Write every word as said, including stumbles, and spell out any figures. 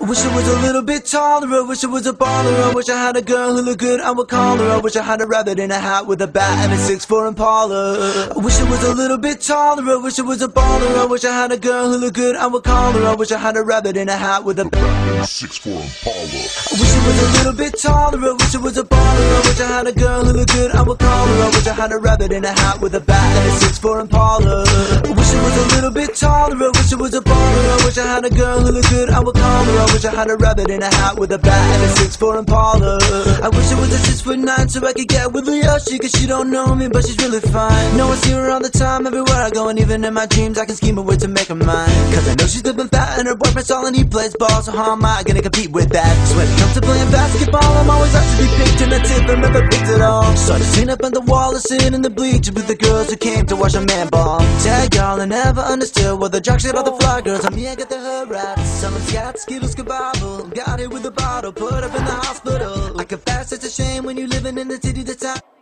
wish I was a little bit taller, I wish I was a baller, I wish I had a girl who looked good, I would call her. I wish I had a rabbit in a hat with a bat and a six four Impala. I wish I was a little bit taller, I wish I was a baller, I wish I had a girl who looked good, I would call her. I wish I had a rabbit in a hat with a bat and a six four Impala. I wish I was a little bit taller, I wish I was a baller, I wish I had a girl who looked good, I would call her. I wish I had a rabbit in a hat with a bat and a six four Impala. I wish I was a little bit taller, I wish I was a baller, I wish I had a girl who looked good, I would call her. I wish I had a rabbit in a hat with a bat and a six four Impala. I wish I was a six foot nine so I could get with Yoshi, cause she don't know me but she's really fine. No, I see her all the time everywhere I go, and even in my dreams I can scheme a way to make her mine. Cause I know she's living fat and her boyfriend's all and he plays ball, so how am I gonna compete with that? So when it comes to playing basketball, I'm always up to be picked, and that's if I never picked it all. So I just seen up on the wall and sitting in the bleachers with the girls who came to watch a man ball. Tell y'all I never understood what the jock shit all the fly girls. I mean I got the hood rats, someone's got skittles kabobble, got it with a bottle, put up in the hospital. I confess it's a shame when you living in the city that's out.